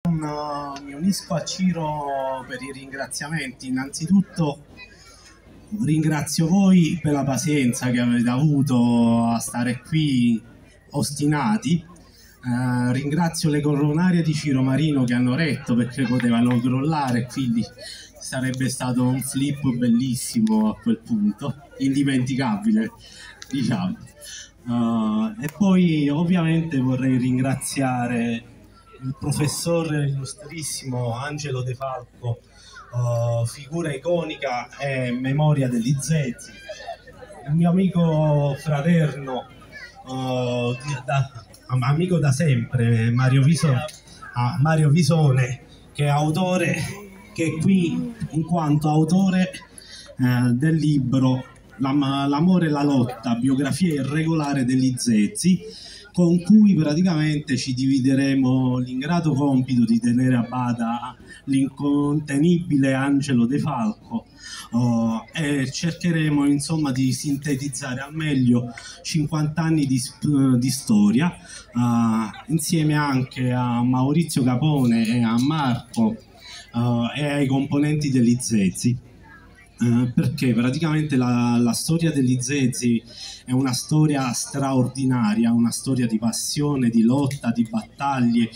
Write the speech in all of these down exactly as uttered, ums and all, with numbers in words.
un, mi unisco a Ciro per i ringraziamenti. Innanzitutto ringrazio voi per la pazienza che avete avuto a stare qui ostinati. Uh, ringrazio le coronarie di Ciro Marino che hanno retto, perché potevano crollare, quindi sarebbe stato un flip bellissimo a quel punto, indimenticabile, diciamo. Uh, e poi ovviamente vorrei ringraziare il professor illustrissimo Angelo De Falco, uh, figura iconica e memoria degli Zezzi, il mio amico fraterno, uh, da, amico da sempre, Mario Visone, uh, Mario Visone, che è autore, che è qui in quanto autore uh, del libro L'amore e la lotta, biografia irregolare degli Zezzi, con cui praticamente ci divideremo l'ingrato compito di tenere a bada l'incontenibile Angelo De Falco, oh, e cercheremo insomma di sintetizzare al meglio cinquanta anni di, di storia, uh, insieme anche a Maurizio Capone e a Marco uh, e ai componenti degli Zezzi. Uh, perché praticamente la, la storia degli Zezzi è una storia straordinaria, una storia di passione, di lotta, di battaglie,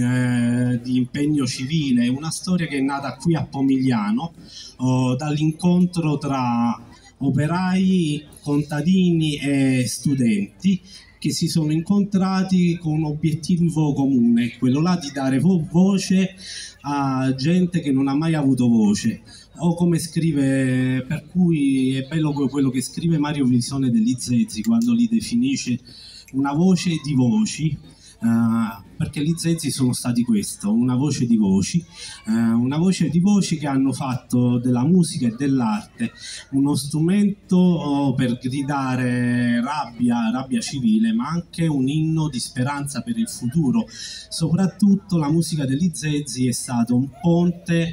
eh, di impegno civile, una storia che è nata qui a Pomigliano uh, dall'incontro tra operai, contadini e studenti che si sono incontrati con un obiettivo comune, quello là di dare vo voce a gente che non ha mai avuto voce, o come scrive, per cui è bello quello che scrive Mario Visone degli Zezzi quando li definisce una voce di voci, uh, perché gli Zezzi sono stati questo, una voce di voci, uh, una voce di voci che hanno fatto della musica e dell'arte uno strumento oh, per gridare rabbia, rabbia civile, ma anche un inno di speranza per il futuro. Soprattutto la musica degli Zezzi è stato un ponte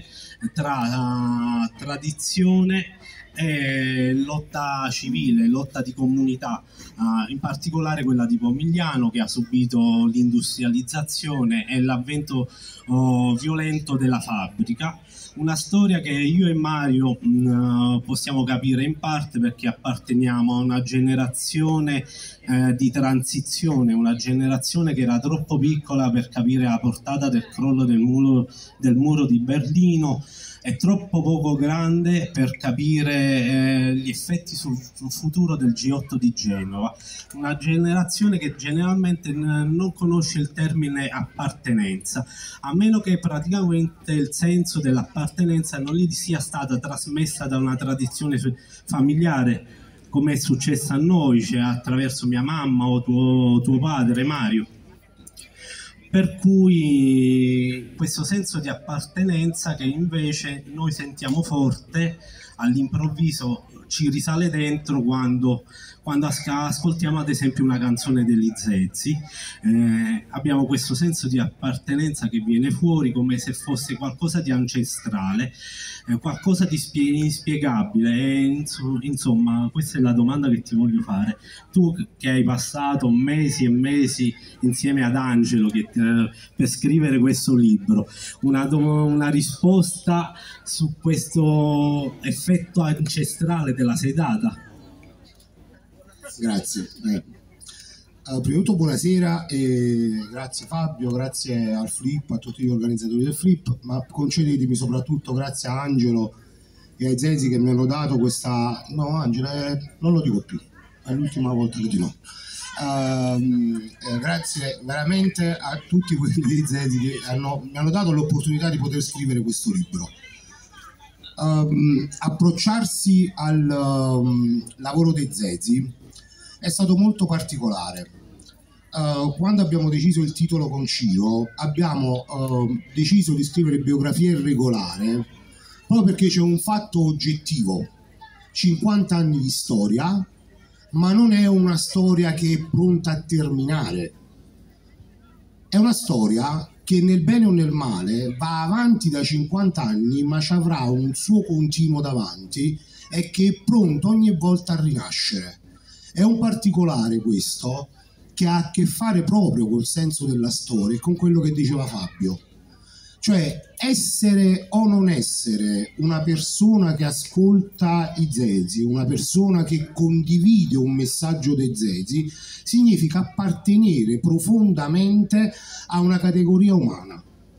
tra uh, tradizione e lotta civile, lotta di comunità, uh, in particolare quella di Pomigliano, che ha subito l'industrializzazione e l'avvento uh, violento della fabbrica. Una storia che io e Mario mh, possiamo capire in parte perché apparteniamo a una generazione eh, di transizione, una generazione che era troppo piccola per capire la portata del crollo del muro, del muro di Berlino, è troppo poco grande per capire eh, gli effetti sul, sul futuro del G otto di Genova. Una generazione che generalmente non conosce il termine appartenenza, a meno che praticamente il senso dell'appartenenza non gli sia stata trasmessa da una tradizione familiare, come è successo a noi, cioè attraverso mia mamma o tuo, tuo padre Mario. Per cui questo senso di appartenenza che invece noi sentiamo forte, all'improvviso ci risale dentro quando, quando ascoltiamo ad esempio una canzone degli Zezzi, eh, abbiamo questo senso di appartenenza che viene fuori come se fosse qualcosa di ancestrale, eh, qualcosa di inspiegabile. E, insomma, questa è la domanda che ti voglio fare. Tu che hai passato mesi e mesi insieme ad Angelo che, eh, per scrivere questo libro, una, una risposta su questo effetto ancestrale della sedata? Grazie. Eh. Allora, prima di tutto buonasera e grazie Fabio, grazie al Flip, a tutti gli organizzatori del Flip, ma concedetemi soprattutto grazie a Angelo e ai Zezzi che mi hanno dato questa... No Angelo, eh, non lo dico più, è l'ultima volta che dico. Uh, eh, grazie veramente a tutti quelli Zezzi che hanno, mi hanno dato l'opportunità di poter scrivere questo libro. Um, approcciarsi al um, lavoro dei Zezzi è stato molto particolare. Uh, quando abbiamo deciso il titolo con Ciro abbiamo uh, deciso di scrivere biografia irregolare proprio perché c'è un fatto oggettivo: cinquanta anni di storia, ma non è una storia che è pronta a terminare, è una storia che nel bene o nel male va avanti da cinquanta anni, ma ci avrà un suo continuo davanti e che è pronto ogni volta a rinascere. È un particolare questo che ha a che fare proprio col senso della storia e con quello che diceva Fabio. Cioè, essere o non essere una persona che ascolta i Zezi, una persona che condivide un messaggio dei Zezi, significa appartenere profondamente a una categoria umana.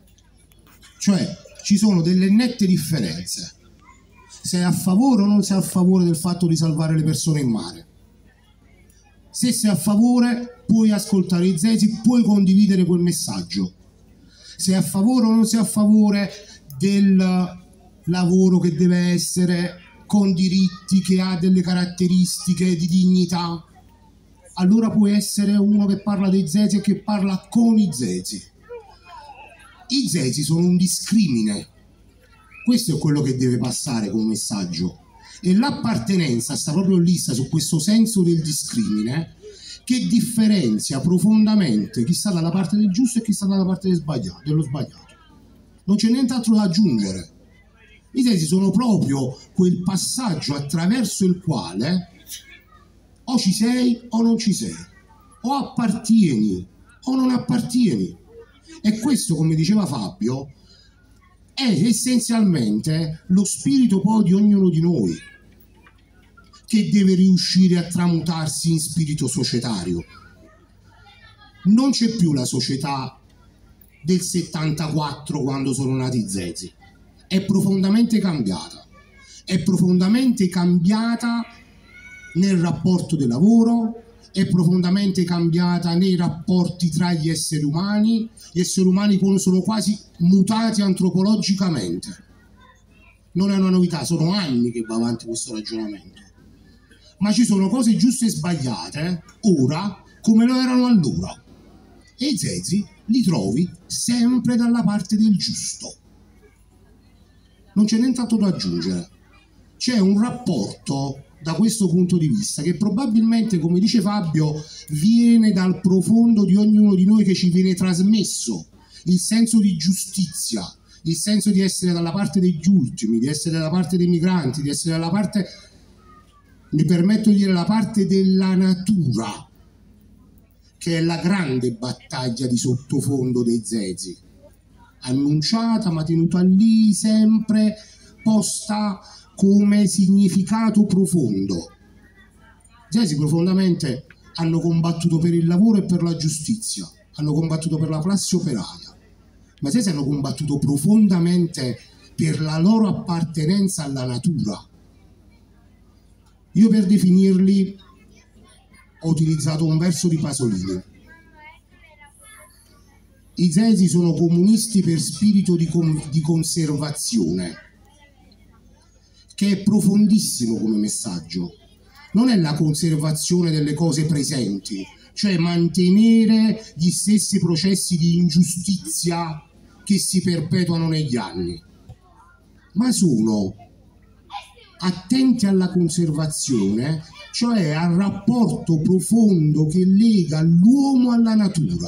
Cioè, ci sono delle nette differenze. Sei a favore o non sei a favore del fatto di salvare le persone in mare? Se sei a favore, puoi ascoltare i Zezi, puoi condividere quel messaggio. Sei a favore o non sei a favore del lavoro che deve essere con diritti, che ha delle caratteristiche di dignità, allora puoi essere uno che parla dei Zezi e che parla con i Zezi. I Zezi sono un discrimine, questo è quello che deve passare come messaggio, e l'appartenenza sta proprio lì, sta su questo senso del discrimine che differenzia profondamente chi sta dalla parte del giusto e chi sta dalla parte del sbagliato, dello sbagliato. Non c'è nient'altro da aggiungere. I Zezi sono proprio quel passaggio attraverso il quale o ci sei o non ci sei, o appartieni o non appartieni. E questo, come diceva Fabio, è essenzialmente lo spirito poi di ognuno di noi, che deve riuscire a tramutarsi in spirito societario. Non c'è più la società del settantaquattro, quando sono nati i Zezi. È profondamente cambiata. È profondamente cambiata nel rapporto del lavoro, è profondamente cambiata nei rapporti tra gli esseri umani. Gli esseri umani sono quasi mutati antropologicamente. Non è una novità, sono anni che va avanti questo ragionamento. Ma ci sono cose giuste e sbagliate ora come lo erano allora, e i Zezi li trovi sempre dalla parte del giusto. Non c'è nient'altro da aggiungere. C'è un rapporto da questo punto di vista che probabilmente, come dice Fabio, viene dal profondo di ognuno di noi, che ci viene trasmesso il senso di giustizia, il senso di essere dalla parte degli ultimi, di essere dalla parte dei migranti, di essere dalla parte, mi permetto di dire, la parte della natura, che è la grande battaglia di sottofondo dei Zezi, annunciata ma tenuta lì sempre, posta come significato profondo. I Zezi profondamente hanno combattuto per il lavoro e per la giustizia, hanno combattuto per la classe operaia, ma i Zezi hanno combattuto profondamente per la loro appartenenza alla natura. Io, per definirli, ho utilizzato un verso di Pasolini. I Zezi sono comunisti per spirito di, con di conservazione, che è profondissimo come messaggio. Non è la conservazione delle cose presenti, cioè mantenere gli stessi processi di ingiustizia che si perpetuano negli anni, ma sono attenti alla conservazione, cioè al rapporto profondo che lega l'uomo alla natura.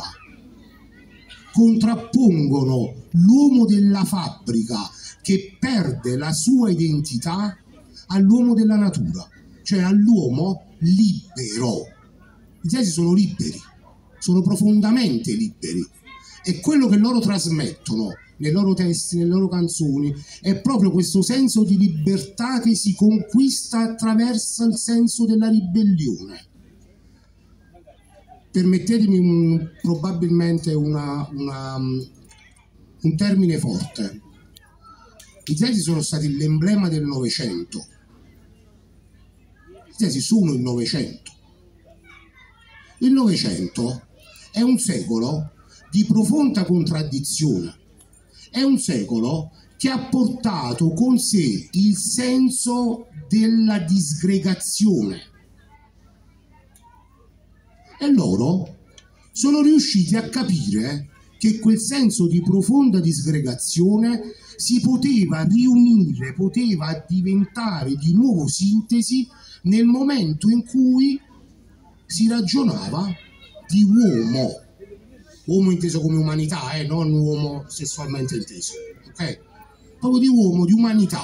Contrappongono l'uomo della fabbrica, che perde la sua identità, all'uomo della natura, cioè all'uomo libero. I Zezi sono liberi, sono profondamente liberi, e quello che loro trasmettono nei loro testi, nelle loro canzoni, è proprio questo senso di libertà che si conquista attraverso il senso della ribellione. Permettetemi un, probabilmente una, una, un termine forte. I Zezi sono stati l'emblema del Novecento. I Zezi sono il Novecento. Il Novecento è un secolo di profonda contraddizione. È un secolo che ha portato con sé il senso della disgregazione. E loro sono riusciti a capire che quel senso di profonda disgregazione si poteva riunire, poteva diventare di nuovo sintesi nel momento in cui si ragionava di uomo, uomo inteso come umanità, eh, non uomo sessualmente inteso, ok? Proprio di uomo, di umanità.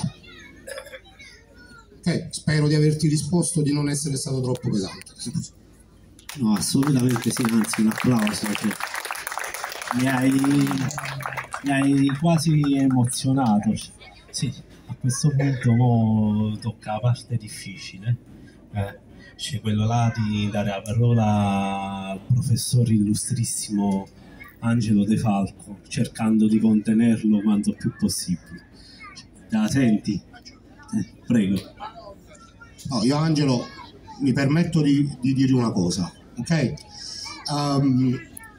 Okay? Spero di averti risposto, di non essere stato troppo pesante. No, assolutamente sì, anzi un applauso. Cioè. mi hai, mi hai quasi emozionato. Sì, a questo punto mo tocca la parte difficile. Eh, c'è quello là di dare la parola al professore illustrissimo Angelo De Falco, cercando di contenerlo quanto più possibile. Te la senti? Eh, prego. No, io Angelo mi permetto di, di dire una cosa, ok? Um,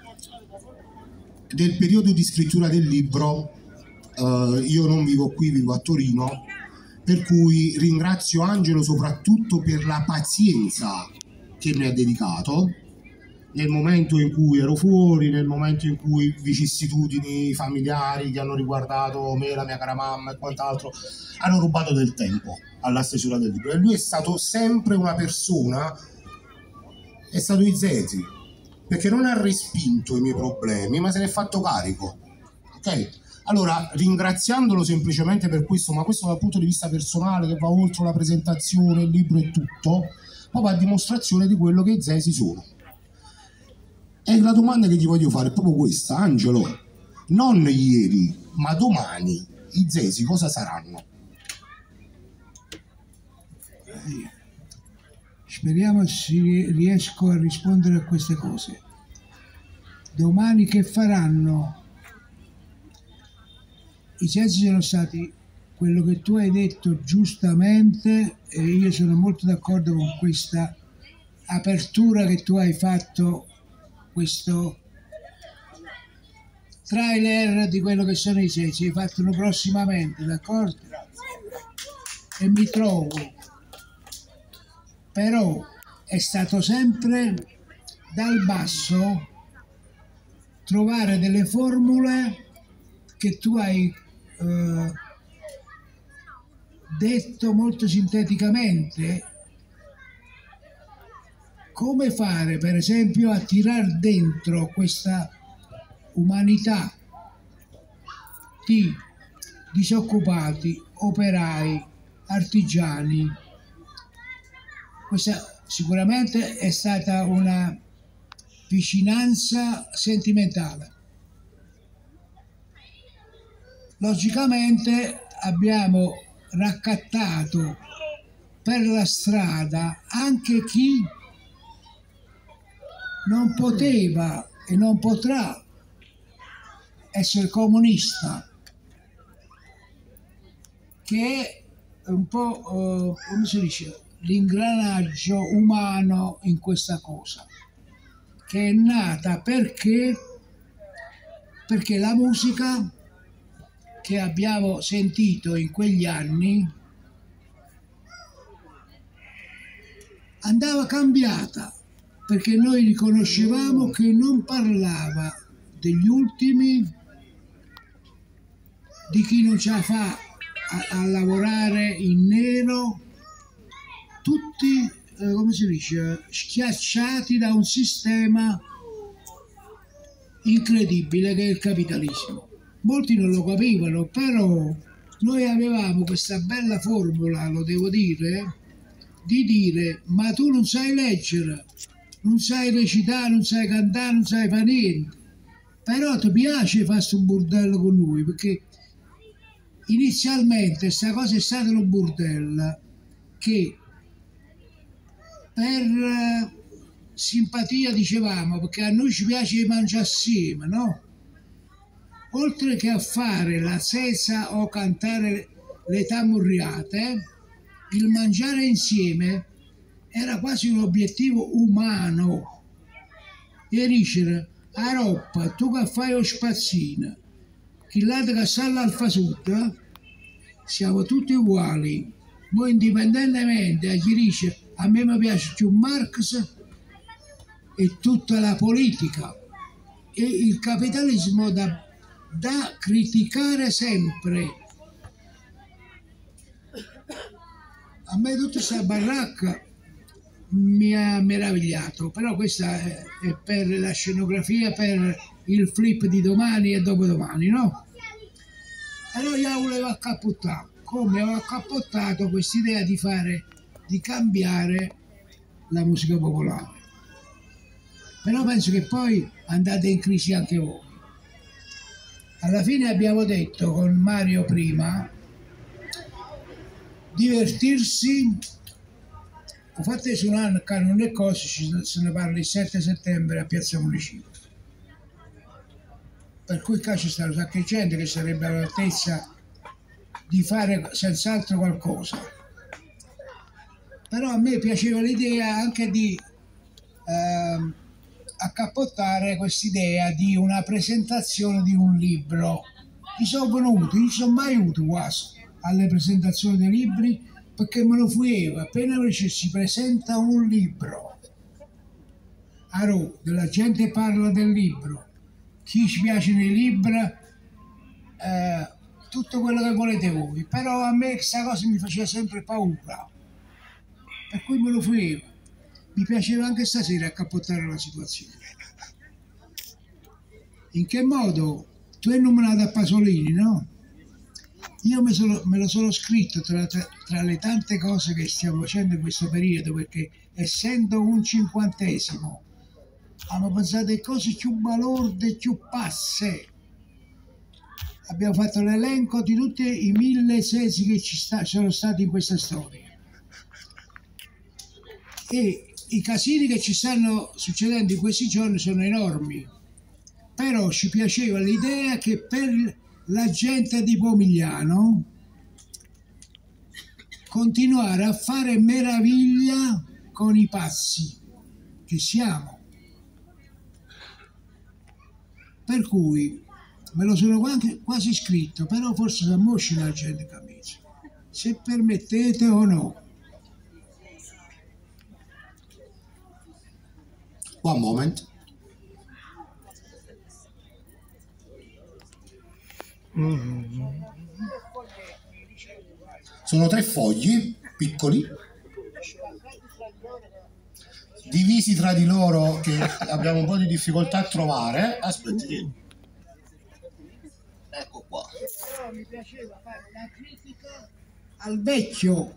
nel periodo di scrittura del libro uh, io non vivo qui, vivo a Torino, per cui ringrazio Angelo soprattutto per la pazienza che mi ha dedicato nel momento in cui ero fuori, nel momento in cui vicissitudini familiari che hanno riguardato me, la mia cara mamma e quant'altro hanno rubato del tempo alla stesura del libro. E lui è stato sempre una persona, è stato Izezi, perché non ha respinto i miei problemi, ma se ne è fatto carico. Ok? Allora, ringraziandolo semplicemente per questo, ma questo dal punto di vista personale, che va oltre la presentazione, il libro e tutto, proprio a dimostrazione di quello che Izezi sono. E la domanda che ti voglio fare è proprio questa, Angelo, non ieri, ma domani i Zesi cosa saranno? Speriamo si riesco a rispondere a queste cose. Domani che faranno? I Zesi sono stati quello che tu hai detto giustamente, e io sono molto d'accordo con questa apertura che tu hai fatto, questo trailer di quello che sono i Zesi, hai fatto prossimamente, d'accordo? E mi trovo, però è stato sempre dal basso trovare delle formule che tu hai eh, detto molto sinteticamente. Come fare, per esempio, a tirar dentro questa umanità di disoccupati, operai, artigiani? Questa sicuramente è stata una vicinanza sentimentale. Logicamente abbiamo raccattato per la strada anche chi non poteva e non potrà essere comunista, che è un po', uh, come si dice, l'ingranaggio umano in questa cosa, che è nata perché, perché la musica che abbiamo sentito in quegli anni andava cambiata, perché noi riconoscevamo che non parlava degli ultimi, di chi non ce la fa a, a lavorare in nero, tutti, eh, come si dice, schiacciati da un sistema incredibile che è il capitalismo. Molti non lo capivano, però noi avevamo questa bella formula, lo devo dire, di dire: ma tu non sai leggere, non sai recitare, non sai cantare, non sai fare niente, però ti piace fare sto burdello con noi, perché inizialmente questa cosa è stata un burdello che per simpatia dicevamo, perché a noi ci piace mangiare assieme, no? Oltre che a fare la sesa o cantare le tamurriate, il mangiare insieme era quasi un obiettivo umano. E dice: a roppa, tu che fai lo spazzino, chi là che sta all'Alfa Sud, siamo tutti uguali. Noi indipendentemente a chi dice: a me mi piace più Marx e tutta la politica e il capitalismo da, da criticare sempre. A me tutta questa baracca mi ha meravigliato, però questa è, è per la scenografia, per il flip di domani e dopodomani, no? Allora io volevo accappottare, come ho accappottato quest'idea di fare, di cambiare la musica popolare. Però penso che poi andate in crisi anche voi, Alla fine abbiamo detto con Mario prima, divertirsi, ho fatto su un anno, non è cosa, se ne parla il sette settembre a Piazza Municipio. Per cui qua ci sta un sacco di gente che sarebbe all'altezza di fare senz'altro qualcosa. Però a me piaceva l'idea anche di eh, accappottare quest'idea di una presentazione di un libro. Ci sono venuto, non sono mai venuto quasi alle presentazioni dei libri perché me lo fuivo. Appena si presenta un libro, a Roma, la gente parla del libro, chi ci piace nei libri, eh, tutto quello che volete voi. Però a me questa cosa mi faceva sempre paura, per cui me lo fuivo. Mi piaceva anche stasera accappottare la situazione. In che modo? Tu hai nominato a Pasolini, no? Io me, sono, me lo sono scritto tra, tra, tra le tante cose che stiamo facendo in questo periodo, perché essendo un cinquantesimo abbiamo pensato a cose più balorde, più passe. Abbiamo fatto l'elenco di tutti i mille sensi che ci sta, sono stati in questa storia. E i casini che ci stanno succedendo in questi giorni sono enormi. Però ci piaceva l'idea che per la gente di Pomigliano continuare a fare meraviglia con i pazzi che siamo. Per cui me lo sono anche quasi scritto, però forse si ammoscia la gente camicia, se permettete o no. One moment. Sono tre fogli piccoli divisi tra di loro che abbiamo un po' di difficoltà a trovare. Aspetti, ecco qua. Però mi piaceva fare una critica al vecchio.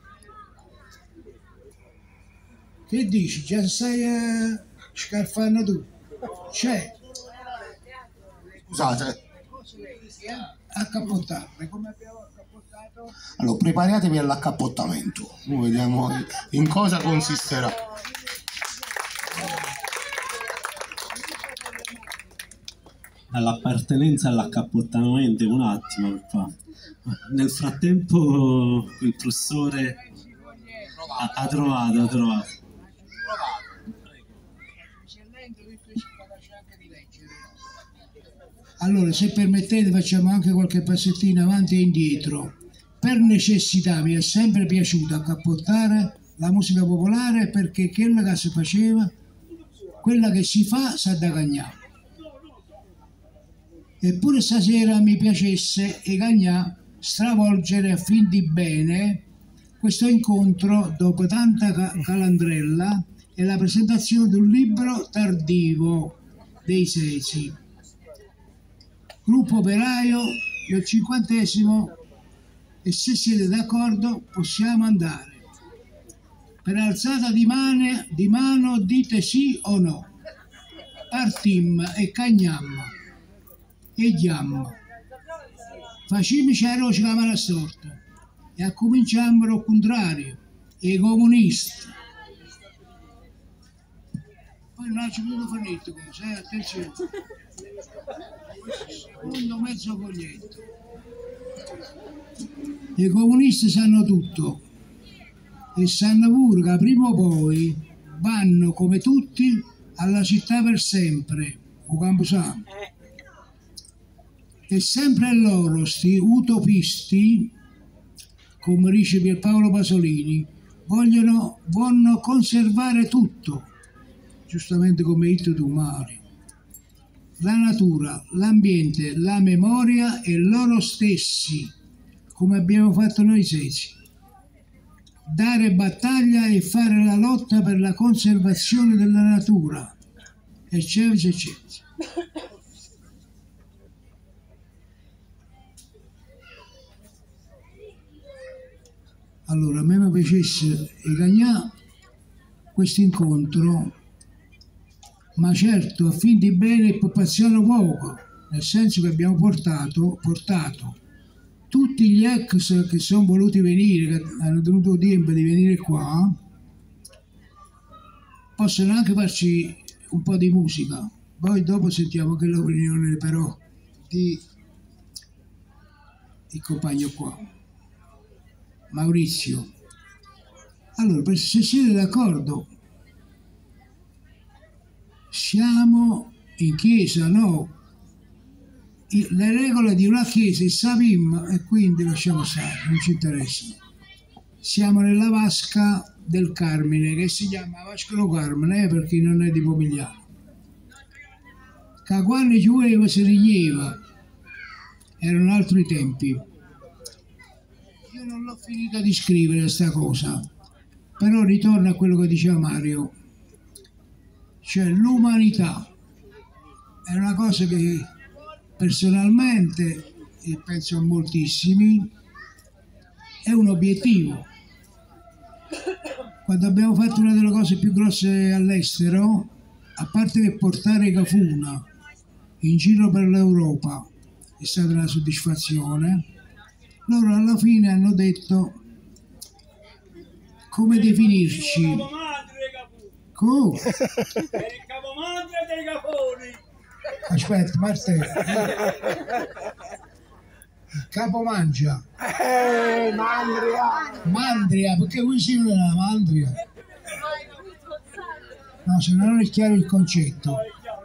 Che dici? Già stai a scarfando tu? C'è. Scusate. Accappottarle, come abbiamo accappottato? Allora, preparatevi all'accappottamento. Noi vediamo in cosa consisterà. Dall'appartenenza all'accappottamento, un attimo qua. Nel frattempo il professore ha, ha trovato, ha trovato. Allora, se permettete, facciamo anche qualche passettino avanti e indietro. Per necessità mi è sempre piaciuto accappottare la musica popolare, perché quella che si faceva, quella che si fa, sa da cagnà. Eppure stasera mi piacesse e cagnà stravolgere a fin di bene questo incontro dopo tanta ca- calandrella e la presentazione di un libro tardivo dei Sesi. Gruppo operaio del cinquantesimo, e se siete d'accordo possiamo andare. Per alzata di mano, di mano dite sì o no. Partim e cagniamo e diamo. Facimici la roce la mano storta e accominciamo al contrario, i comunisti. Poi non ci potuto fare niente cosa, eh? Attenzione. Secondo mezzo foglietto. I comunisti sanno tutto e sanno pure che prima o poi vanno come tutti alla città per sempre, o Camposanto. E sempre loro, sti utopisti, come dice Pierpaolo Pasolini, vogliono, vogliono conservare tutto, giustamente come hai detto tu, Mario. La natura, l'ambiente, la memoria e loro stessi, come abbiamo fatto noi Sesi. Dare battaglia e fare la lotta per la conservazione della natura, eccetera, eccetera. Allora, a me mi piacesse e cagnà questo incontro, ma certo a fin di bene e paziano poco, nel senso che abbiamo portato, portato tutti gli ex che sono voluti venire, che hanno tenuto tempo di venire qua, possono anche farci un po' di musica. Poi dopo sentiamo che l'opinione però di il compagno qua, Maurizio. Allora, se siete d'accordo, siamo in chiesa, no? Le regole di una chiesa, il Sapim, e quindi lasciamo stare, non ci interessa. Siamo nella vasca del Carmine, che si chiama Vasca lo Carmine, eh, per chi non è di Pomigliano. Che quando pioveva si rigneva, erano altri tempi. Io non l'ho finita di scrivere questa cosa, però ritorno a quello che diceva Mario, cioè l'umanità è una cosa che personalmente, e penso a moltissimi, è un obiettivo. Quando abbiamo fatto una delle cose più grosse all'estero, a parte che portare Cafuna in giro per l'Europa è stata una soddisfazione, loro alla fine hanno detto come definirci. Come? Il capomadre dei caponi. Aspetta, Martè. Capomangia. Eh, Mandria! Mandria, perché voi siete nella Mandria? No, se non è chiaro il concetto.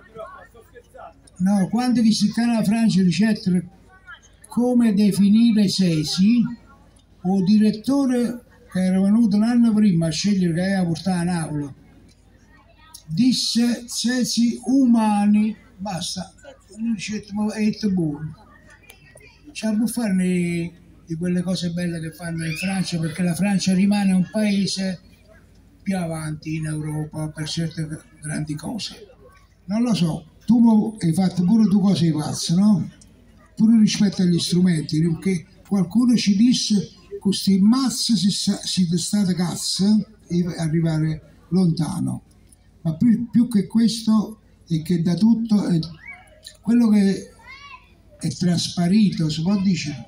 No, quando che si chiama la Francia ricette come definire Sesi, o direttore che era venuto un anno prima a scegliere che aveva portato a Napoli, disse Sesi umani, basta, non ricette è buono. C'è a farne di quelle cose belle che fanno in Francia, perché la Francia rimane un paese più avanti in Europa per certe grandi cose. Non lo so, tu hai fatto pure tu cose pazze, no? Pure rispetto agli strumenti, perché qualcuno ci disse questi mazzi si, si state cazzo e arrivare lontano. Ma più, più che questo è che da tutto è quello che è trasparito, si può dire,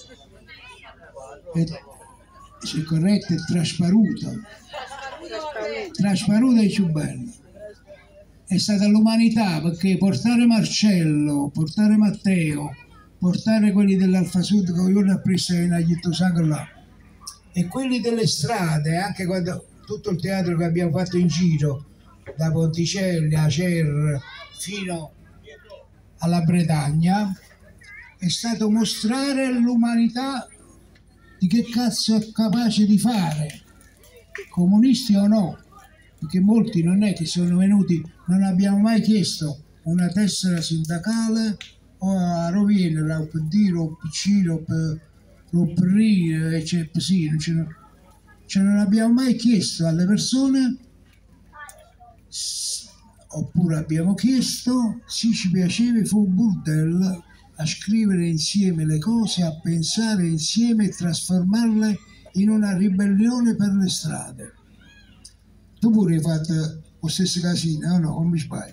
è, se è corretto, è trasparuto. Trasparuto è più bello. È stata l'umanità, perché portare Marcello, portare Matteo, portare quelli dell'Alfa Sud che io ne ho preso in Aglitto Sacro là, e quelli delle strade, anche quando tutto il teatro che abbiamo fatto in giro, da Ponticelli a Cer fino alla Bretagna, è stato mostrare l'umanità di che cazzo è capace di fare, comunisti o no, perché molti non è che sono venuti, non abbiamo mai chiesto una tessera sindacale o a Rovine, la P D, o P C, o P R I, cioè, sì, non, ce ne, cioè non abbiamo mai chiesto alle persone, oppure abbiamo chiesto, sì, ci piaceva, fu un burdello, a scrivere insieme le cose, a pensare insieme e trasformarle in una ribellione per le strade. Tu pure hai fatto lo stesso casino, o no? Non mi sbaglio.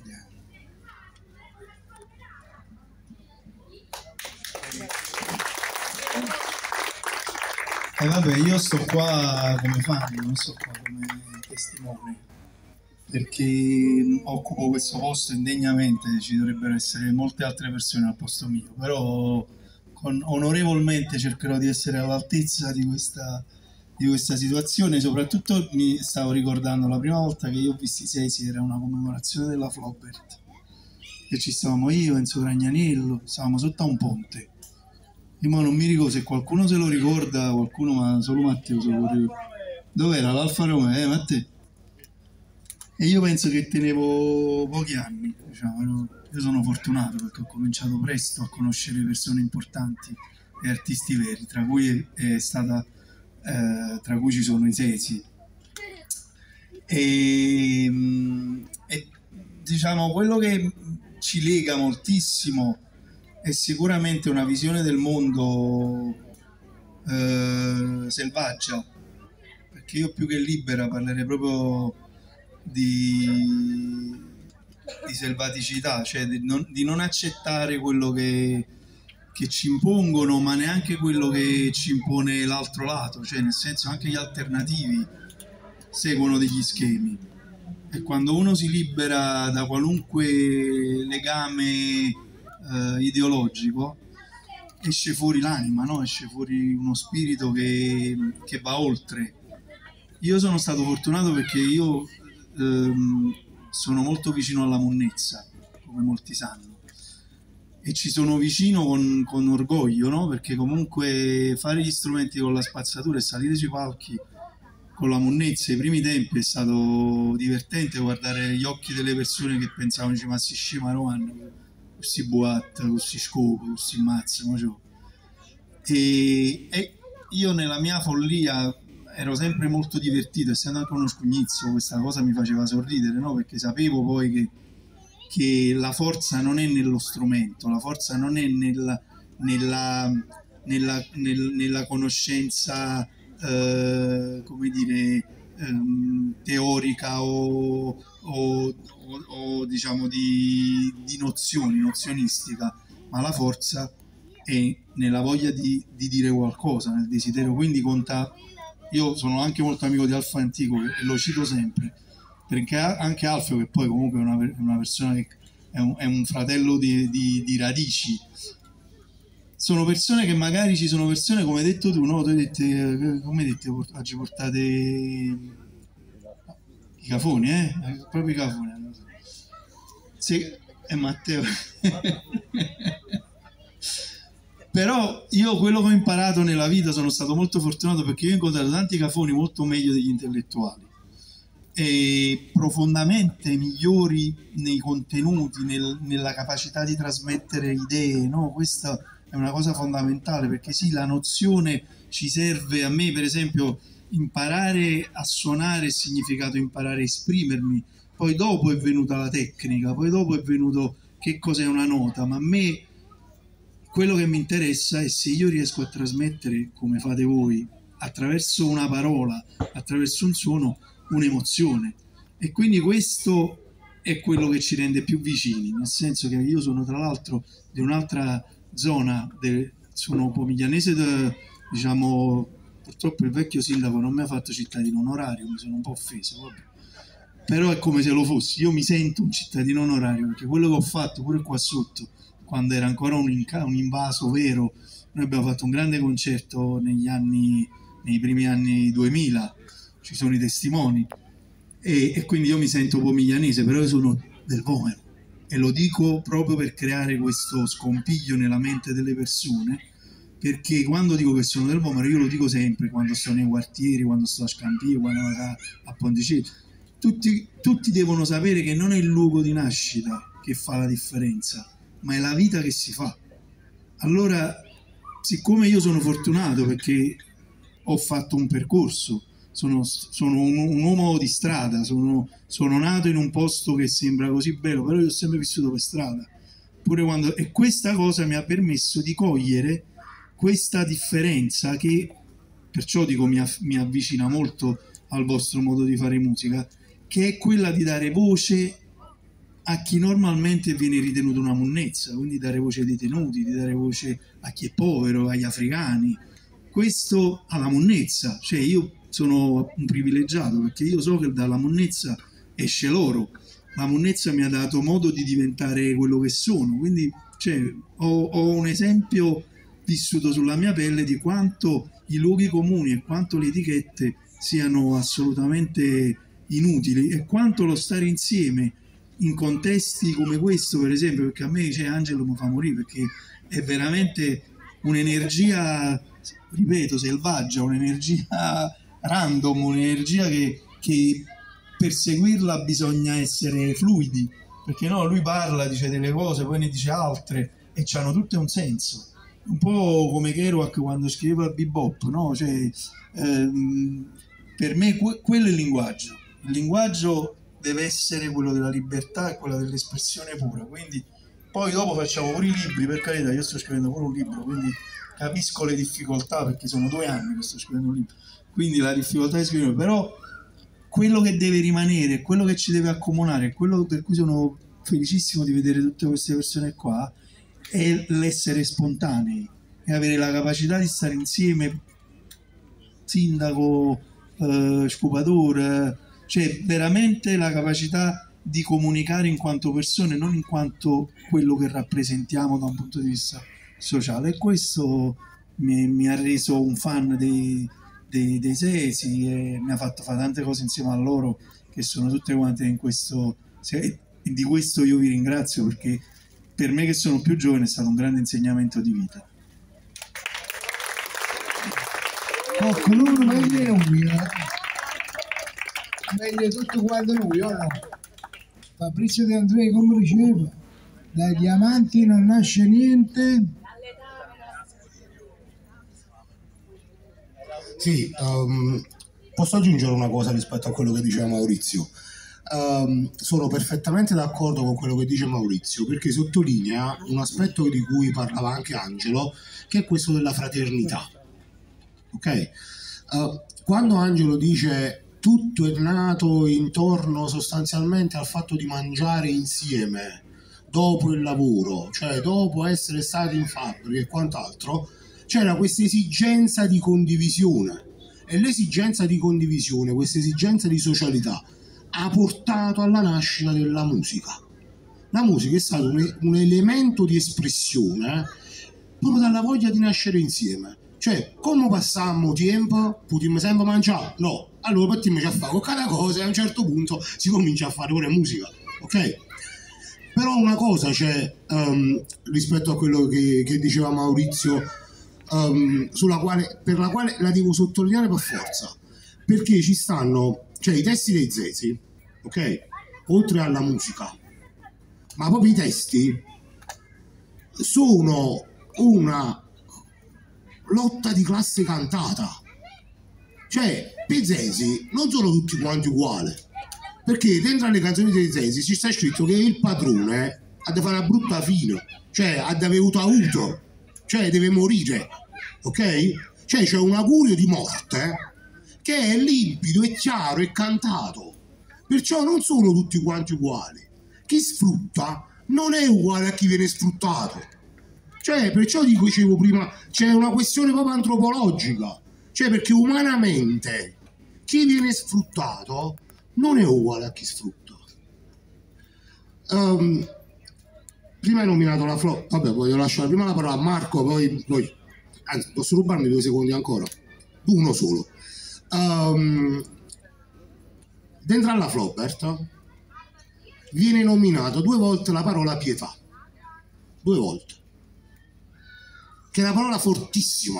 E eh vabbè, io sto qua come fan, non sto qua come testimone, perché occupo questo posto indegnamente, ci dovrebbero essere molte altre persone al posto mio, però con, onorevolmente cercherò di essere all'altezza di questa, di questa situazione. Soprattutto mi stavo ricordando la prima volta che io ho visto i Sesi, era una commemorazione della Flaubert, e ci stavamo io, Enzo Gragnaniello, stavamo sotto a un ponte. Io ma non mi ricordo se qualcuno se lo ricorda, qualcuno, ma solo Matteo se lo ricorda. Dov'era l'Alfa Romeo? Eh, Matteo? E io penso che tenevo pochi anni, diciamo. Io sono fortunato perché ho cominciato presto a conoscere persone importanti e artisti veri, tra cui è stata, eh, tra cui ci sono i Sesi. E, e diciamo quello che ci lega moltissimo è sicuramente una visione del mondo eh, selvaggia, perché io più che libera parlerei proprio di, di selvaticità, cioè di non, di non accettare quello che, che ci impongono, ma neanche quello che ci impone l'altro lato, cioè nel senso anche gli alternativi seguono degli schemi, e quando uno si libera da qualunque legame eh, ideologico esce fuori l'anima, no? Esce fuori uno spirito che, che va oltre. Io sono stato fortunato perché io ehm, sono molto vicino alla monnezza, come molti sanno, e ci sono vicino con, con orgoglio, no? Perché comunque fare gli strumenti con la spazzatura e salire sui palchi con la monnezza ai primi tempi è stato divertente, guardare gli occhi delle persone che pensavano ci ma si scemano hanno questi boat, questi scopi, questi mazzi, e, e io nella mia follia ero sempre molto divertito, essendo anche uno scugnizzo questa cosa mi faceva sorridere, no? Perché sapevo poi che, che la forza non è nello strumento, la forza non è nella, nella, nella, nel, nella conoscenza eh, come dire ehm, teorica o, o, o, o diciamo di, di nozioni, nozionistica, ma la forza è nella voglia di, di dire qualcosa, nel desiderio. Quindi conta. Io sono anche molto amico di Alfio Antico e lo cito sempre, perché anche Alfio, che poi comunque è una, una persona che è un, è un fratello di, di, di radici, sono persone che magari ci sono persone, come hai detto tu, no? Tu hai detto, come hai detto, oggi portate i cafoni, eh? Proprio i cafoni. Se, è Matteo. Però io quello che ho imparato nella vita, sono stato molto fortunato perché io ho incontrato tanti cafoni molto meglio degli intellettuali e profondamente migliori nei contenuti, nel, nella capacità di trasmettere idee, no? Questa è una cosa fondamentale, perché sì, la nozione ci serve. A me per esempio imparare a suonare è significato imparare a esprimermi, poi dopo è venuta la tecnica, poi dopo è venuto che cos'è una nota, ma a me quello che mi interessa è se io riesco a trasmettere, come fate voi, attraverso una parola, attraverso un suono, un'emozione. E quindi questo è quello che ci rende più vicini, nel senso che io sono tra l'altro di un'altra zona, de, sono pomiglianese, de, diciamo, purtroppo il vecchio sindaco non mi ha fatto cittadino onorario, mi sono un po' offeso, vabbè. Però è come se lo fossi, io mi sento un cittadino onorario, perché quello che ho fatto pure qua sotto, quando era ancora un, un invaso vero, noi abbiamo fatto un grande concerto negli anni, nei primi anni duemila, ci sono i testimoni, e, e quindi io mi sento pomiglianese, però io sono del Vomero, e lo dico proprio per creare questo scompiglio nella mente delle persone, perché quando dico che sono del Vomero, io lo dico sempre, quando sto nei quartieri, quando sto a Scampia, quando vado a, a Ponticello, tutti, tutti devono sapere che non è il luogo di nascita che fa la differenza, ma è la vita che si fa. Allora, siccome io sono fortunato perché ho fatto un percorso, sono, sono un, un uomo di strada, sono, sono nato in un posto che sembra così bello, però io ho sempre vissuto per strada, pure quando, e questa cosa mi ha permesso di cogliere questa differenza che, perciò dico, mi, mi avvicina molto al vostro modo di fare musica, che è quella di dare voce a chi normalmente viene ritenuto una monnezza, quindi dare voce ai detenuti, di dare voce a chi è povero, agli africani, questo alla monnezza. Cioè io sono un privilegiato perché io so che dalla monnezza esce l'oro, la monnezza mi ha dato modo di diventare quello che sono, quindi cioè, ho, ho un esempio vissuto sulla mia pelle di quanto i luoghi comuni e quanto le etichette siano assolutamente inutili e quanto lo stare insieme in contesti come questo, per esempio, perché a me, cioè, Angelo mi fa morire perché è veramente un'energia, ripeto, selvaggia, un'energia random, un'energia che, che per seguirla bisogna essere fluidi, perché no, lui parla, dice delle cose, poi ne dice altre e hanno tutte un senso, un po' come Kerouac quando scriveva Bebop, no? Cioè, ehm, per me que- quello è il linguaggio, il linguaggio deve essere quello della libertà e quella dell'espressione pura, quindi poi dopo facciamo pure i libri, per carità, io sto scrivendo pure un libro, quindi capisco le difficoltà perché sono due anni che sto scrivendo un libro, quindi la difficoltà di scrivere, però quello che deve rimanere, quello che ci deve accomunare, quello per cui sono felicissimo di vedere tutte queste persone qua, è l'essere spontanei e avere la capacità di stare insieme, sindaco, eh, scopatore, cioè veramente la capacità di comunicare in quanto persone, non in quanto quello che rappresentiamo da un punto di vista sociale. E questo mi, mi ha reso un fan dei, dei, dei Sesi e mi ha fatto fare tante cose insieme a loro che sono tutte quante in questo, e di questo io vi ringrazio, perché per me che sono più giovane è stato un grande insegnamento di vita. Qualcuno meglio di noi, eh? Meglio tutto quanto noi, o no? Fabrizio De André come diceva, dai diamanti non nasce niente. Sì, um, posso aggiungere una cosa rispetto a quello che diceva Maurizio. Um, sono perfettamente d'accordo con quello che dice Maurizio, perché sottolinea un aspetto di cui parlava anche Angelo, che è questo della fraternità. Ok? Uh, quando Angelo dice tutto è nato intorno sostanzialmente al fatto di mangiare insieme dopo il lavoro, cioè dopo essere stati in fabbrica e quant'altro, c'era questa esigenza di condivisione, e l'esigenza di condivisione, questa esigenza di socialità ha portato alla nascita della musica. La musica è stato un, un elemento di espressione proprio dalla voglia di nascere insieme. Cioè, come passammo tempo? Potremmo sempre mangiare? No. Allora partiamo a fare qualche cosa e a un certo punto si comincia a fare pure musica, ok? Però una cosa c'è, um, rispetto a quello che, che diceva Maurizio, um, sulla quale, per la quale la devo sottolineare per forza, perché ci stanno, cioè i testi dei Zesi, ok? Oltre alla musica, ma proprio i testi sono una lotta di classe cantata. Cioè, i Zesi non sono tutti quanti uguali, perché dentro le canzoni dei Zesi ci sta scritto che il padrone ha da fare una brutta fine, cioè ha da avuto avuto, cioè deve morire, ok? Cioè c'è un augurio di morte che è limpido, è chiaro, è cantato, perciò non sono tutti quanti uguali. Chi sfrutta non è uguale a chi viene sfruttato. Cioè, perciò dico, dicevo prima, c'è una questione proprio antropologica, cioè perché umanamente chi viene sfruttato non è uguale a chi sfrutta. Um, prima hai nominato la flop, vabbè, voglio lasciare prima la parola a Marco, poi, poi anzi, posso rubarmi due secondi ancora? Uno solo. Um, dentro alla Flaubert viene nominato due volte la parola pietà, due volte, che è una parola fortissima,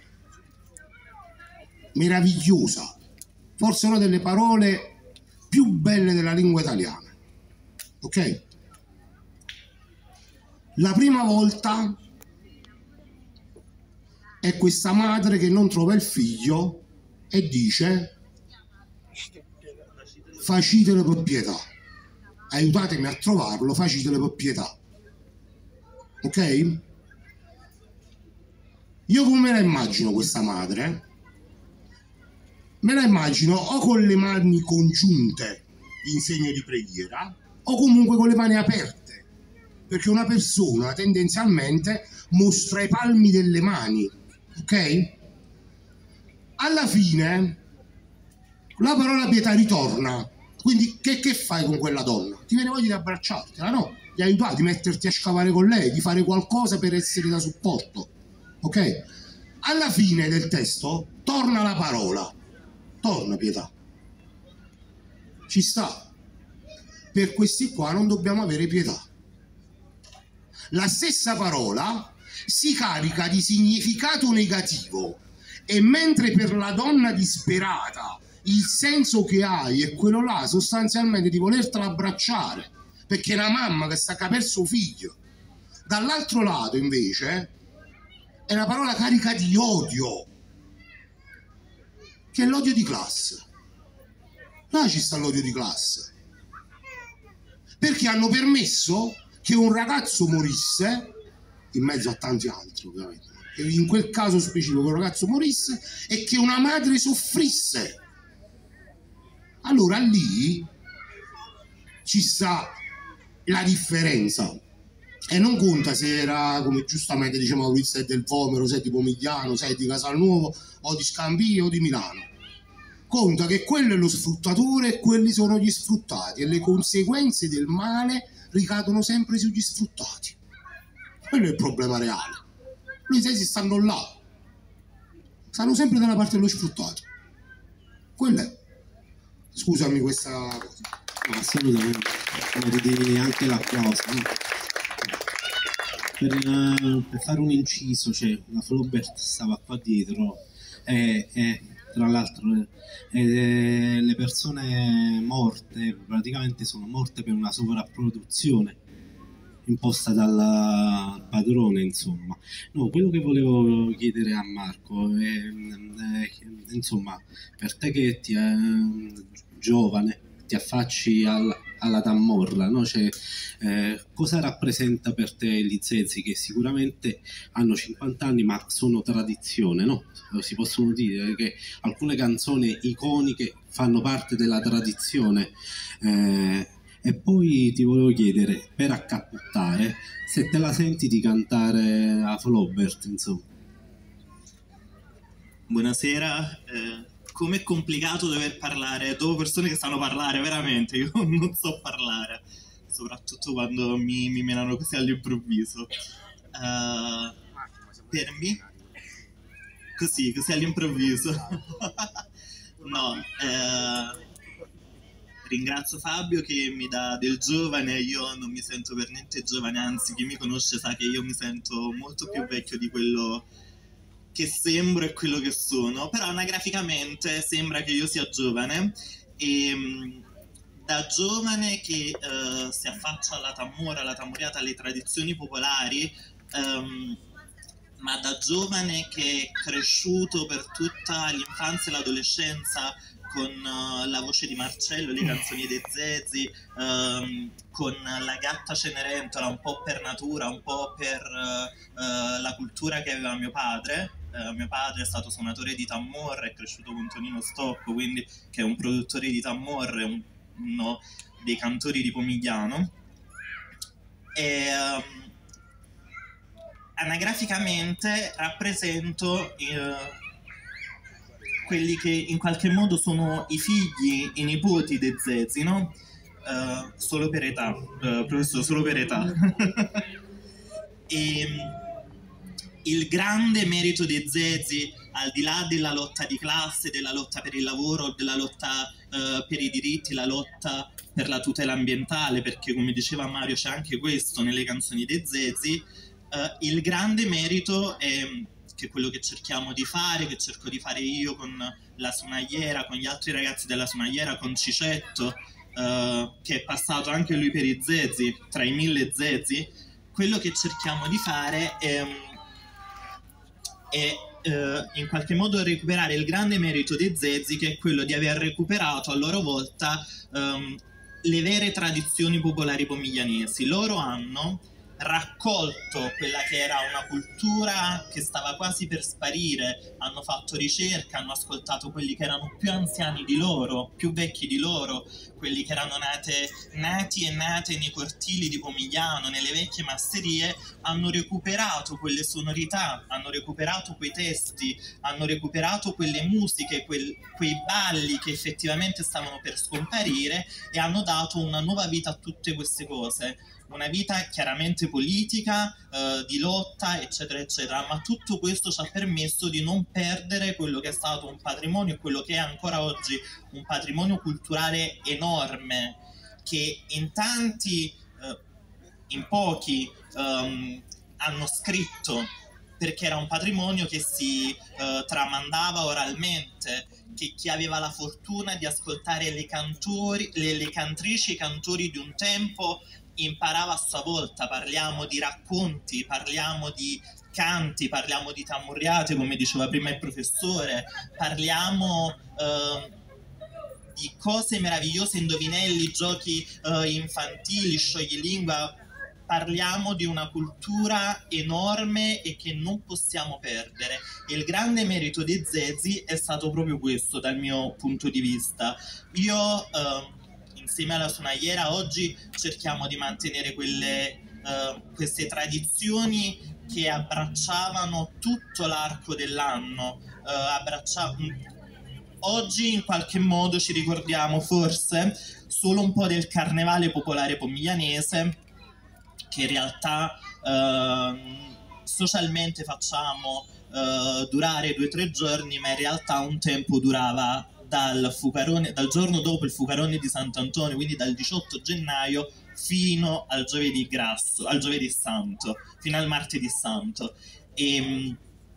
meravigliosa, forse una delle parole più belle della lingua italiana, ok? La prima volta è questa madre che non trova il figlio e dice: facitelo per pietà, aiutatemi a trovarlo, facitelo per pietà, ok? Io come la immagino questa madre? Me la immagino o con le mani congiunte in segno di preghiera o comunque con le mani aperte, perché una persona tendenzialmente mostra i palmi delle mani, ok? Alla fine la parola pietà ritorna, quindi che, che fai con quella donna? Ti viene voglia di abbracciartela, no? Di aiutare, di metterti a scavare con lei, di fare qualcosa per essere da supporto, ok? Alla fine del testo torna la parola, torna pietà, ci sta. Per questi qua non dobbiamo avere pietà. La stessa parola si carica di significato negativo, e mentre per la donna disperata il senso che hai è quello là sostanzialmente di volertela abbracciare perché è una mamma che sta a perso figlio, dall'altro lato invece è una parola carica di odio, che è l'odio di classe. Là ci sta l'odio di classe, perché hanno permesso che un ragazzo morisse, in mezzo a tanti altri ovviamente, che in quel caso specifico un ragazzo morisse e che una madre soffrisse. Allora lì ci sta la differenza. E non conta se era, come giustamente diceva Maurizio, se è del Vomero, se è di Pomigliano, se è di Casalnuovo o di Scampia o di Milano. Conta che quello è lo sfruttatore e quelli sono gli sfruttati, e le conseguenze del male ricadono sempre sugli sfruttati. Quello è il problema reale. Gli stessi stanno là, stanno sempre dalla parte dello sfruttato. Quello è. Scusami questa cosa. No, assolutamente, meriti anche l'applauso, no? Per, uh, per fare un inciso, cioè, la Flaubert stava qua dietro e, e tra l'altro e, le persone morte praticamente sono morte per una sovrapproduzione imposta dal padrone, insomma. No, quello che volevo chiedere a Marco è, è insomma, per te che ti è giovane, ti affacci al, alla Tammorra, no? Cioè, eh, cosa rappresenta per te gli Zezzi, che sicuramente hanno cinquanta anni ma sono tradizione, no? Si possono dire che alcune canzoni iconiche fanno parte della tradizione. Eh, e poi ti volevo chiedere, per accappottare, se te la senti di cantare a Flaubert, insomma. Buonasera. Eh... Com'è complicato dover parlare dopo persone che sanno parlare veramente. Io non so parlare, soprattutto quando mi, mi menano così all'improvviso. Uh, per me, così, così all'improvviso. No, eh, ringrazio Fabio che mi dà del giovane. Io non mi sento per niente giovane, anzi chi mi conosce sa che io mi sento molto più vecchio di quello che sembro e quello che sono, però anagraficamente sembra che io sia giovane, e mh, da giovane che uh, si affaccia alla Tammora, alla Tammuriata, alle tradizioni popolari, um, ma da giovane che è cresciuto per tutta l'infanzia e l'adolescenza con uh, la voce di Marcello, le canzoni dei Zezzi, um, con la gatta Cenerentola, un po' per natura, un po' per uh, uh, la cultura che aveva mio padre. Uh, mio padre è stato suonatore di Tammorra, è cresciuto con Tonino Stocco, quindi, che è un produttore di Tammorra, un, uno dei cantori di Pomigliano. E um, anagraficamente rappresento uh, quelli che in qualche modo sono i figli, i nipoti dei Zezzi, no? Uh, solo per età, uh, professore, solo per età. E il grande merito dei Zezzi, al di là della lotta di classe, della lotta per il lavoro, della lotta uh, per i diritti, la lotta per la tutela ambientale, perché come diceva Mario c'è anche questo nelle canzoni dei Zezzi, uh, il grande merito è che quello che cerchiamo di fare, che cerco di fare io con la Sonagliera, con gli altri ragazzi della Sonagliera, con Cicetto, uh, che è passato anche lui per i Zezzi, tra i mille Zezzi. Quello che cerchiamo di fare è, è uh, in qualche modo recuperare il grande merito dei Zezzi, che è quello di aver recuperato a loro volta um, le vere tradizioni popolari pomiglianesi. Loro hanno raccolto quella che era una cultura che stava quasi per sparire, hanno fatto ricerca, hanno ascoltato quelli che erano più anziani di loro, più vecchi di loro, quelli che erano nate, nati e nate nei cortili di Pomigliano, nelle vecchie masserie, hanno recuperato quelle sonorità, hanno recuperato quei testi, hanno recuperato quelle musiche, quel, quei balli che effettivamente stavano per scomparire, e hanno dato una nuova vita a tutte queste cose. Una vita chiaramente politica, eh, di lotta, eccetera, eccetera, ma tutto questo ci ha permesso di non perdere quello che è stato un patrimonio, e quello che è ancora oggi un patrimonio culturale enorme, che in tanti, eh, in pochi, um, hanno scritto, perché era un patrimonio che si eh, tramandava oralmente, che chi aveva la fortuna di ascoltare le, cantori, le, le cantrici e i cantori di un tempo imparava a sua volta. Parliamo di racconti, parliamo di canti, parliamo di tammurriate, come diceva prima il professore, parliamo eh, di cose meravigliose, indovinelli, giochi eh, infantili, scioglilingua. Parliamo di una cultura enorme e che non possiamo perdere. E il grande merito dei Zezzi è stato proprio questo, dal mio punto di vista. Io eh, insieme alla suonagliera oggi cerchiamo di mantenere quelle, uh, queste tradizioni che abbracciavano tutto l'arco dell'anno. Uh, abbraccia... Oggi in qualche modo ci ricordiamo forse solo un po' del carnevale popolare pomiglianese, che in realtà uh, socialmente facciamo uh, durare due o tre giorni, ma in realtà un tempo durava dal, fucarone, dal giorno dopo il Fucarone di Sant'Antonio, quindi dal diciotto gennaio fino al giovedì grasso, al giovedì santo, fino al martedì santo. E,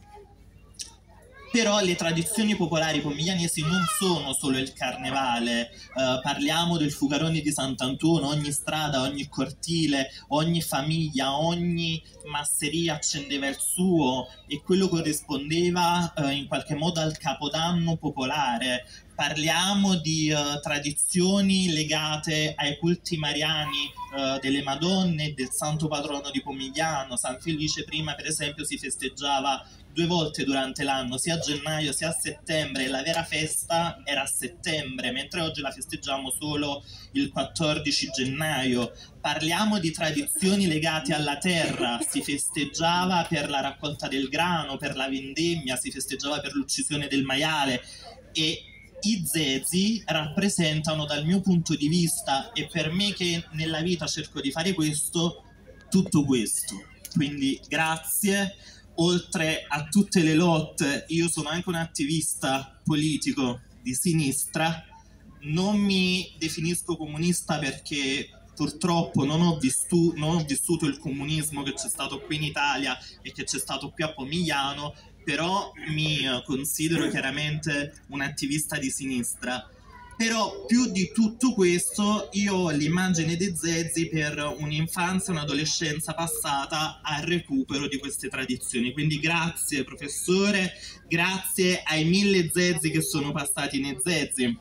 però le tradizioni popolari pomiglianesi non sono solo il carnevale, uh, parliamo del Fucarone di Sant'Antonio, ogni strada, ogni cortile, ogni famiglia, ogni masseria accendeva il suo e quello corrispondeva uh, in qualche modo al Capodanno popolare. Parliamo di uh, tradizioni legate ai culti mariani uh, delle Madonne, del Santo Patrono di Pomigliano. San Felice prima per esempio si festeggiava due volte durante l'anno, sia a gennaio sia a settembre, e la vera festa era a settembre, mentre oggi la festeggiamo solo il quattordici gennaio. Parliamo di tradizioni legate alla terra, si festeggiava per la raccolta del grano, per la vendemmia, si festeggiava per l'uccisione del maiale, e i zezi rappresentano dal mio punto di vista, e per me che nella vita cerco di fare questo, tutto questo. Quindi grazie. Oltre a tutte le lotte, io sono anche un attivista politico di sinistra, non mi definisco comunista perché purtroppo non ho, vistu- non ho vissuto il comunismo che c'è stato qui in Italia e che c'è stato qui a Pomigliano, però mi considero chiaramente un attivista di sinistra. Però più di tutto questo io ho l'immagine dei zezi per un'infanzia e un'adolescenza passata al recupero di queste tradizioni. Quindi grazie professore, grazie ai mille zezi che sono passati nei zezi.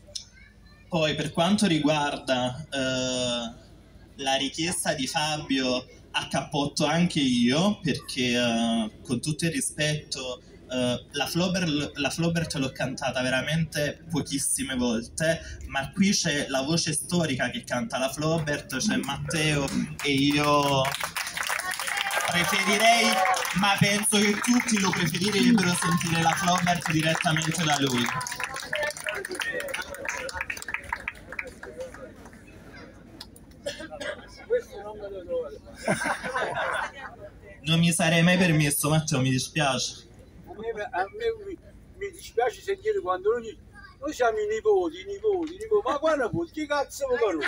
Poi per quanto riguarda eh, la richiesta di Fabio, accappotto anche io, perché eh, con tutto il rispetto Uh, la, Flaubert, la Flaubert l'ho cantata veramente pochissime volte, ma qui c'è la voce storica che canta la Flaubert, c'è Matteo, e io preferirei, ma penso che tutti lo preferirebbero, sentire la Flaubert direttamente da lui. Non mi sarei mai permesso, Matteo, mi dispiace. A me mi, mi dispiace sentire quando noi, noi siamo i nipoti, i nipoti, i nipoti, ma guarda poi, che cazzo vuoi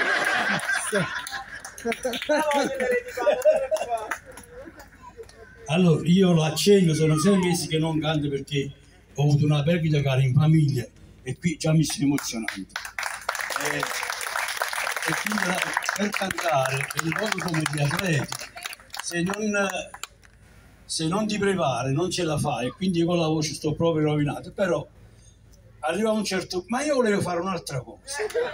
Allora, io lo accendo, sono sei mesi che non canto perché ho avuto una perdita cara in famiglia e qui già mi sto emozionando. E, e quindi per cantare, per il modo come gli atleti, se non... se non ti prepari non ce la fai, quindi io con la voce sto proprio rovinato, però arriva un certo... ma io volevo fare un'altra cosa,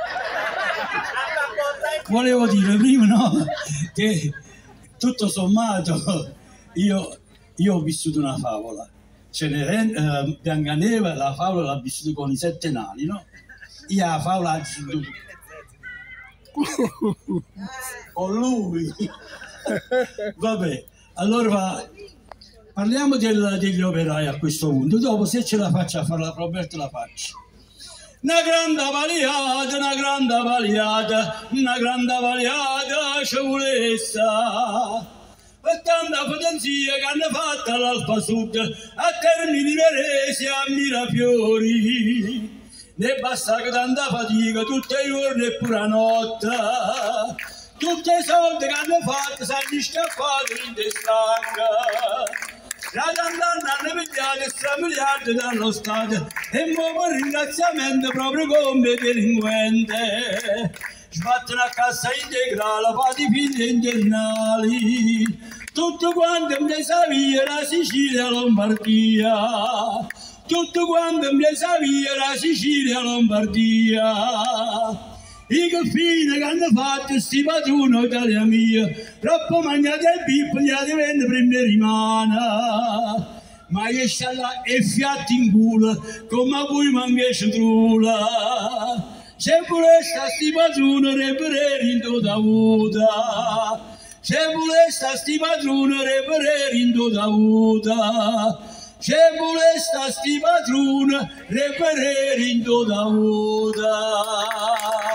volevo dire prima, no, che tutto sommato io, io ho vissuto una favola, Cenerentola, eh, Biancaneve, la favola l'ha vissuta con i sette nani, no? Io la favola l'ho vissuta con lui. Vabbè, allora parliamo del, degli operai a questo punto, dopo se ce la faccio a fare la Roberta la faccio. Una grande valiata, una grande valiata, una grande valiata ci volesse. Per tanta potenza che hanno fatto all'Alfa Sud, a Termini Veresi, a Mirafiori. Ne basta che tanta fatica, tutti i giorni e pure la notte. Tutti i soldi che hanno fatto, sanno scappati in testacca. La dandanna hanno pigliato tre miliardi dallo Stato e mo' un ringraziamento proprio come delinquente. Sbattono a cassa integrale, fate figli internali. Tutto quanto mi sa via la Sicilia Lombardia. Tutto quanto mi sa via la Sicilia Lombardia. I confini che hanno fatto sti padroni Italia mia, troppo mangiate il bip, gli altri vende prima rimane. Ma io sta là e fiatti in culo, come a voi manca centrula. se volesta sti padrone reperere in tutta vuta, se volesta sti padrone reperere in tutta vuta, se volesta sti padrone reperere in tutta vuta.